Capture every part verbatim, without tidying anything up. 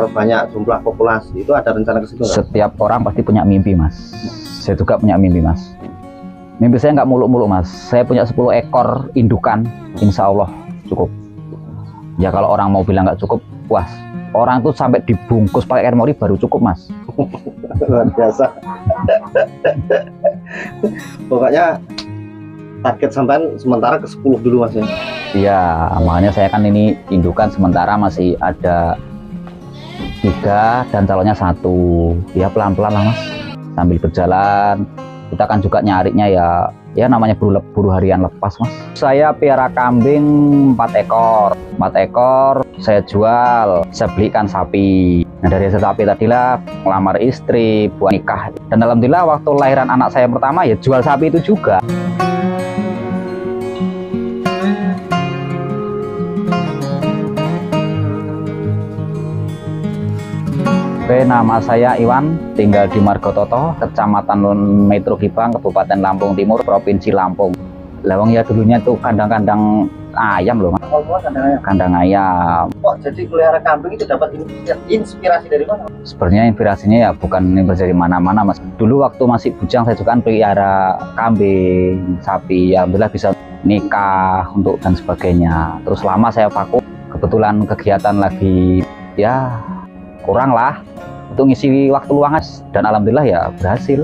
banyak jumlah populasi itu ada rencana ke situ nggak? Setiap orang pasti punya mimpi, Mas. Saya juga punya mimpi, Mas. Mimpi saya nggak muluk-muluk, Mas. Saya punya sepuluh ekor indukan, insya Allah cukup. Ya kalau orang mau bilang nggak cukup, puas. Orang tuh sampai dibungkus pakai air mori baru cukup, Mas. Luar biasa. Pokoknya target sampean sementara ke sepuluh dulu, Mas ya. Iya, makanya saya kan ini indukan sementara masih ada tiga dan calonnya satu. Ya pelan-pelan lah, Mas. Sambil berjalan, kita kan juga nyarinya ya, ya namanya buru, buru harian lepas, Mas. Saya piara kambing empat ekor, empat ekor saya jual, saya belikan sapi. Nah dari hasil sapi tadilah ngelamar istri buat nikah, dan alhamdulillah waktu lahiran anak saya pertama ya jual sapi itu juga. Oke, nama saya Iwan, tinggal di Margototo, Kecamatan Metro Gebang, Kabupaten Lampung Timur, Provinsi Lampung. Lawang ya dulunya tuh kandang-kandang ayam loh, Mas. Oh, kandang ayam. Kandang ayam. Kok jadi pelihara kambing itu dapat inspirasi dari mana? Sebenarnya inspirasinya ya bukan dari mana-mana, Mas. Dulu waktu masih bujang saya juga kan pelihara kambing, sapi, ya alhamdulillah bisa nikah untuk dan sebagainya. Terus lama saya vakum, kebetulan kegiatan lagi ya kurang lah untuk ngisi waktu luang, dan alhamdulillah ya berhasil.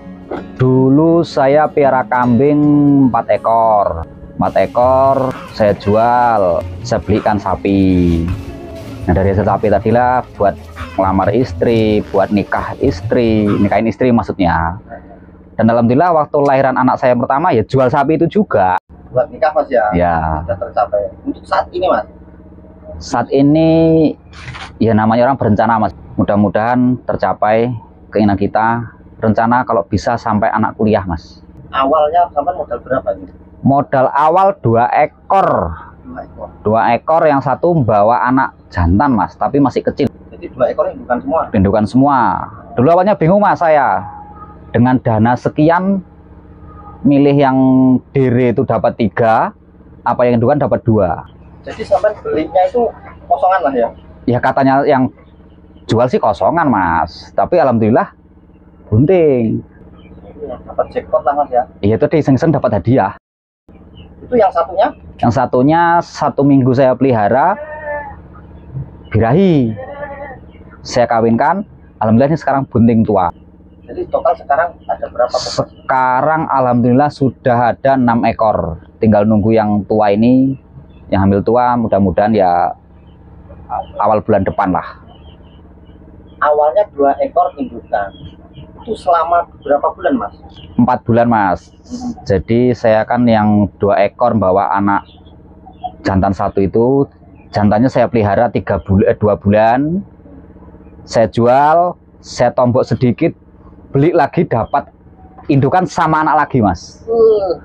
Dulu saya piara kambing empat ekor, empat ekor saya jual, saya belikan sapi. Nah dari hasil sapi tadilah buat ngelamar istri, buat nikah istri, nikahin istri maksudnya. Dan alhamdulillah waktu lahiran anak saya pertama ya jual sapi itu juga. Buat nikah, Mas ya? Ya. Sudah tercapai. Untuk saat ini, Mas? Saat ini ya namanya orang berencana, Mas. Mudah-mudahan tercapai keinginan kita. Rencana kalau bisa sampai anak kuliah, Mas. Awalnya sampai modal berapa ini? Modal awal dua ekor. Dua ekor. Dua ekor, yang satu membawa anak jantan, Mas, tapi masih kecil. Jadi dua ekor indukan semua? Indukan semua. Dulu awalnya bingung, Mas, saya. Dengan dana sekian, milih yang dere itu dapat tiga, apa yang indukan dapat dua. Jadi sampai belinya itu kosongan lah ya? Ya katanya yang jual sih kosongan, Mas, tapi alhamdulillah bunting. Ya, dapat jackpot lah, Mas ya? Iya, itu iseng-iseng dapat hadiah. Itu yang satunya? Yang satunya satu minggu saya pelihara birahi, saya kawinkan, alhamdulillah ini sekarang bunting tua. Jadi total sekarang ada berapa? Sekarang alhamdulillah sudah ada enam ekor, tinggal nunggu yang tua ini, yang hamil tua, mudah-mudahan ya awal bulan depan lah. Awalnya dua ekor indukan, itu selama berapa bulan, Mas? Empat bulan, Mas. Hmm. Jadi saya kan yang dua ekor bawa anak jantan satu itu, jantannya saya pelihara tiga bulan, eh, dua bulan, saya jual, saya tombok sedikit, beli lagi dapat indukan sama anak lagi, Mas. Uh.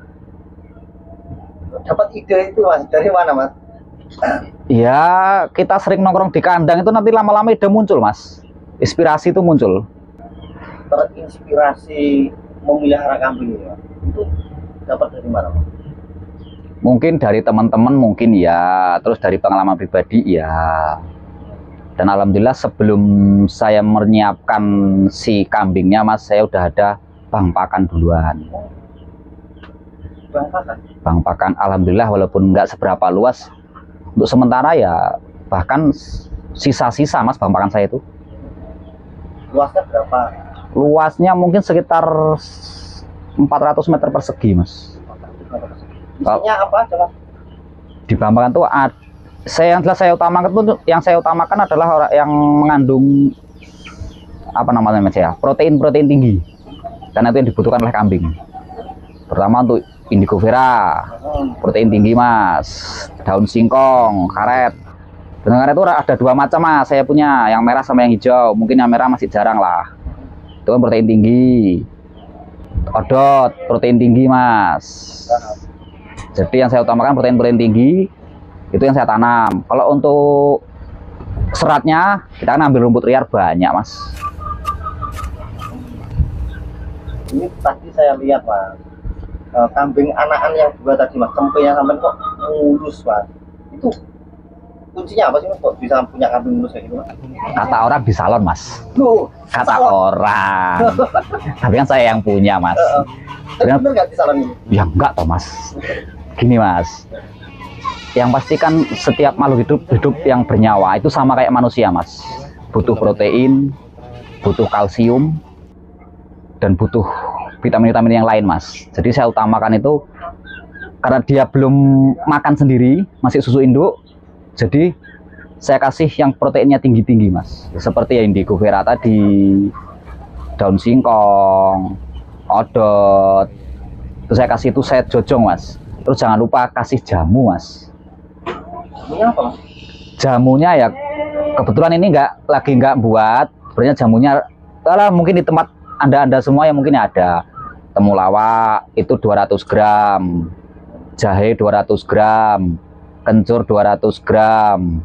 Dapat ide itu, Mas, dari mana, Mas? Ya kita sering nongkrong di kandang itu, nanti lama-lama ide muncul, Mas. Inspirasi itu muncul. Terinspirasi memelihara kambing ya, itu dapat dari mana, Mas? Mungkin dari teman-teman, mungkin ya, terus dari pengalaman pribadi ya. Dan alhamdulillah sebelum saya menyiapkan si kambingnya, Mas, saya udah ada bang pakan duluan. Bang pakan? Bang pakan, alhamdulillah walaupun nggak seberapa luas, untuk sementara ya bahkan sisa-sisa, Mas, bang pakan saya itu. Luasnya berapa? Luasnya mungkin sekitar empat ratus meter persegi, Mas. Isinya apa aja, Mas? Di bang pakan tuh ada, saya yang jelas saya utamakan tuh, yang saya utamakan adalah orang yang mengandung apa namanya, Mas, ya, protein-protein tinggi, karena itu yang dibutuhkan oleh kambing. Pertama untuk indigo vera, protein tinggi, Mas, daun singkong, karet. Dan karet itu ada dua macam, Mas, saya punya, yang merah sama yang hijau. Mungkin yang merah masih jarang lah, itu kan protein tinggi. Odot, protein tinggi, Mas. Jadi yang saya utamakan protein-protein tinggi, itu yang saya tanam. Kalau untuk seratnya, kita kan ambil rumput liar banyak, Mas. Ini tadi saya lihat, Mas, kambing anakan yang dua tadi, Mas, cempenya sampai kok mulus, Mas. Itu kuncinya apa sih mas kok bisa punya kambing mulus kayak gitu mas? Kata orang di salon mas. Loh, Kata salon. orang. Tapi kan saya yang punya mas. Tapi bener nggak di salon ini? Ya enggak toh mas. Gini mas. Yang pasti kan setiap makhluk hidup hidup yang bernyawa itu sama kayak manusia mas. Butuh protein, butuh kalsium, dan butuh vitamin-vitamin yang lain mas. Jadi saya utamakan itu karena dia belum makan sendiri, masih susu induk. Jadi saya kasih yang proteinnya tinggi-tinggi mas. Seperti yang indigo vera tadi, daun singkong, odot. Terus saya kasih itu saya jojong mas. Terus jangan lupa kasih jamu mas. Jamunya apa mas? Jamunya ya kebetulan ini nggak lagi nggak buat. Sebenarnya jamunya kalau mungkin di tempat anda-anda semua yang mungkin ada. Temulawak itu dua ratus gram, jahe dua ratus gram, kencur dua ratus gram,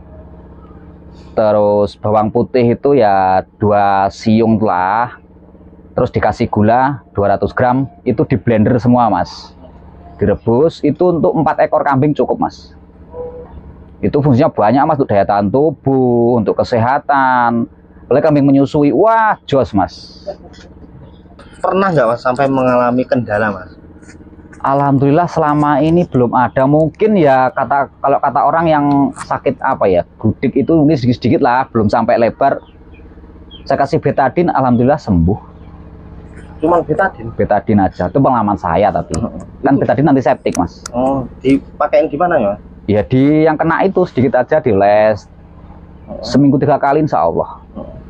terus bawang putih itu ya dua siung lah. Terus dikasih gula dua ratus gram, itu di blender semua mas, direbus. Itu untuk empat ekor kambing cukup mas. Itu fungsinya banyak mas, untuk daya tahan tubuh, untuk kesehatan. Oleh kambing menyusui, wah jos mas. Pernah nggak mas sampai mengalami kendala mas? Alhamdulillah selama ini belum ada. Mungkin ya kata kalau kata orang yang sakit apa ya, gudik itu mungkin sedikit-sedikit lah, belum sampai lebar. Saya kasih betadin, alhamdulillah sembuh. Cuman betadin? Betadin aja, itu pengalaman saya tapi kan betadin antiseptik mas. Oh, dipakein gimana ya? Ya di yang kena itu sedikit aja diles, seminggu tiga kali insya Allah.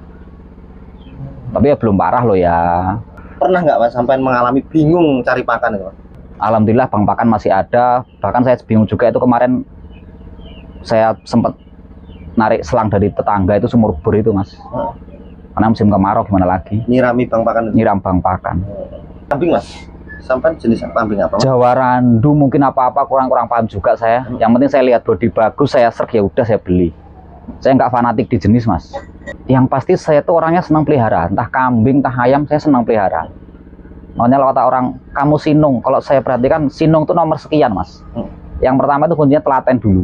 Tapi ya belum parah loh ya. Pernah nggak mas sampai mengalami bingung cari pakan itu? Alhamdulillah bang pakan masih ada. Bahkan saya bingung juga itu kemarin saya sempat narik selang dari tetangga itu sumur bor itu mas. Karena musim kemarau gimana lagi? Nyirami bang pakan itu? Nyiram bang pakan. Kambing mas? Sampai jenis kambing apa mas? Jawa Randu mungkin apa-apa kurang-kurang paham juga saya. Hmm. Yang penting saya lihat bodi bagus, saya serg ya udah saya beli. Saya nggak fanatik di jenis mas. Yang pasti saya tuh orangnya senang pelihara, entah kambing, entah ayam, saya senang pelihara. Makanya kalau kata orang kamu sinung, kalau saya perhatikan sinung tuh nomor sekian mas. Hmm. Yang pertama itu kuncinya telaten dulu.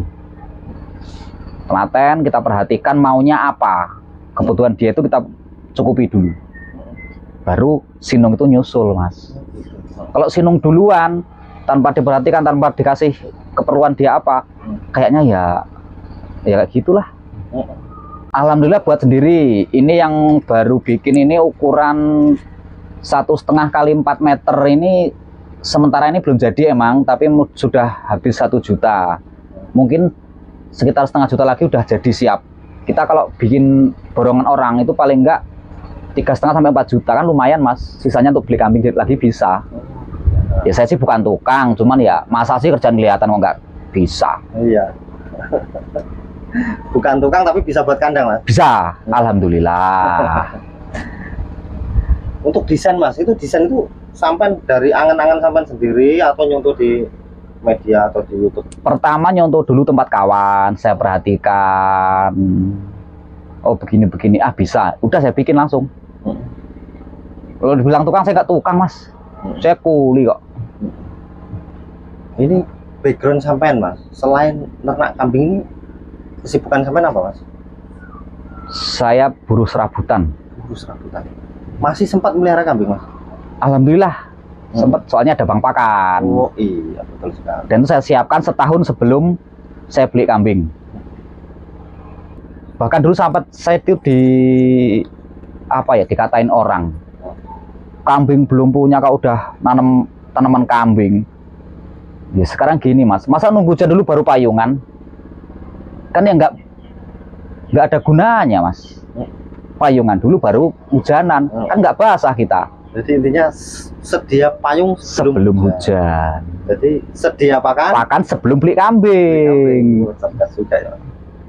Telaten kita perhatikan maunya apa. Kebutuhan dia itu kita cukupi dulu, baru sinung itu nyusul mas. Kalau sinung duluan tanpa diperhatikan, tanpa dikasih keperluan dia apa, kayaknya ya ya kayak gitulah. Alhamdulillah buat sendiri. Ini yang baru bikin ini ukuran satu setengah kali empat meter ini, sementara ini belum jadi emang, tapi sudah habis satu juta. Mungkin sekitar setengah juta lagi udah jadi siap. Kita kalau bikin borongan orang itu paling enggak tiga setengah sampai empat juta kan lumayan mas. Sisanya untuk beli kambing lagi bisa. Ya saya sih bukan tukang, cuman ya masa sih kerjaan kelihatan kok nggak bisa. Iya. Bukan tukang tapi bisa buat kandang mas. Bisa, alhamdulillah. Untuk desain mas, itu desain itu sampai dari angan-angan sampai sendiri atau nyontoh di media atau di YouTube? Pertama nyontoh dulu tempat kawan, saya perhatikan. Oh begini-begini, ah bisa. Udah saya bikin langsung. Hmm. Kalau dibilang tukang, saya nggak tukang mas. Hmm. Saya kuli kok. Ini background sampean mas, selain ternak kambing ini, kesibukan sampean apa mas? Saya buruh serabutan. Buruh serabutan. Masih sempat melihara kambing mas? Alhamdulillah. Hmm. Sempat, soalnya ada bang pakan. Oh iya betul sekali. Dan itu saya siapkan setahun sebelum saya beli kambing. Bahkan dulu sampai saya itu di apa ya, dikatain orang kambing belum punya kau udah nanam tanaman kambing. Ya sekarang gini mas, masa nunggu hujan dulu baru payungan? Kan ya nggak nggak ada gunanya mas. Payungan dulu baru hujanan, kan nggak basah kita. Jadi intinya sedia payung sebelum, sebelum hujan. hujan. Jadi sedia pakan? Pakan sebelum beli kambing. Oh, cerdas juga ya.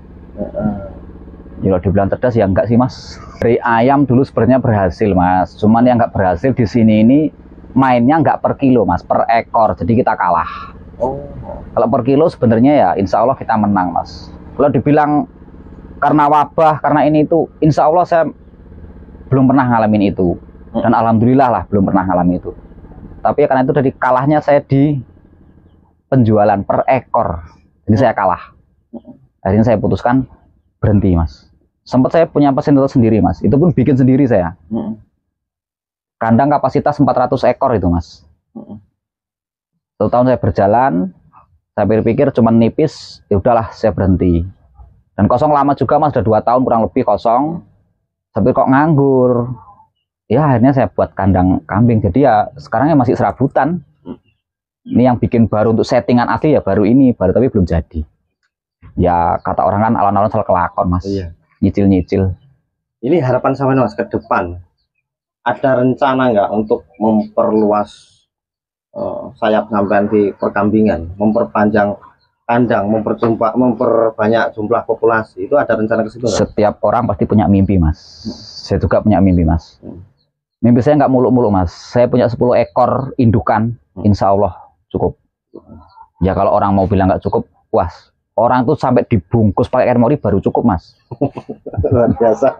Ya kalau dibilang cerdas ya enggak sih mas. Dari ayam dulu sebenarnya berhasil mas. Cuman yang nggak berhasil di sini ini mainnya nggak per kilo mas, per ekor. Jadi kita kalah. Oh. Kalau per kilo sebenarnya ya insya Allah kita menang mas. Kalau dibilang karena wabah, karena ini itu, insya Allah saya belum pernah ngalamin itu. Dan alhamdulillah lah belum pernah ngalamin itu. Tapi ya karena itu dari kalahnya saya di penjualan per ekor. Jadi saya kalah. Akhirnya saya putuskan berhenti mas. Sempat saya punya fasilitas sendiri mas, itu pun bikin sendiri saya. Hmm. Kandang kapasitas empat ratus ekor itu mas. Hmm. Satu tahun saya berjalan, saya pikir-pikir cuma nipis, ya udahlah saya berhenti. Dan kosong lama juga mas, sudah dua tahun kurang lebih kosong. Tapi kok nganggur. Ya akhirnya saya buat kandang kambing. Jadi ya sekarangnya masih serabutan. Ini yang bikin baru untuk settingan asli ya baru ini, baru tapi belum jadi. Ya kata orang kan alon-alon salah kelakon mas. Iya. Nyicil-nyicil. Ini harapan sampean mas ke depan. Ada rencana nggak untuk memperluas uh, sayap sampean di perkambingan, memperpanjang kandang, memperjumpa, memperbanyak jumlah populasi? Itu ada rencana ke situ nggak? Setiap orang pasti punya mimpi mas. Hmm. Saya juga punya mimpi mas. Hmm. Mimpi saya nggak muluk-muluk mas. Saya punya sepuluh ekor indukan, hmm. insya Allah cukup. Ya kalau orang mau bilang nggak cukup, puas. Orang tuh sampai dibungkus pakai air mori baru cukup mas. Luar biasa.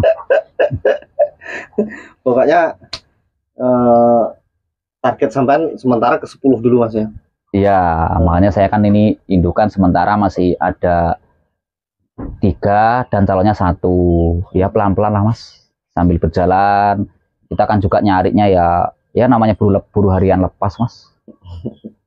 Pokoknya eh, target sampean sementara ke sepuluh dulu mas ya. Iya, hmm. makanya saya kan ini indukan sementara masih ada tiga dan calonnya satu. Ya pelan-pelan lah mas. Sambil berjalan, kita kan juga nyarinya ya, ya namanya buru, buru harian lepas mas.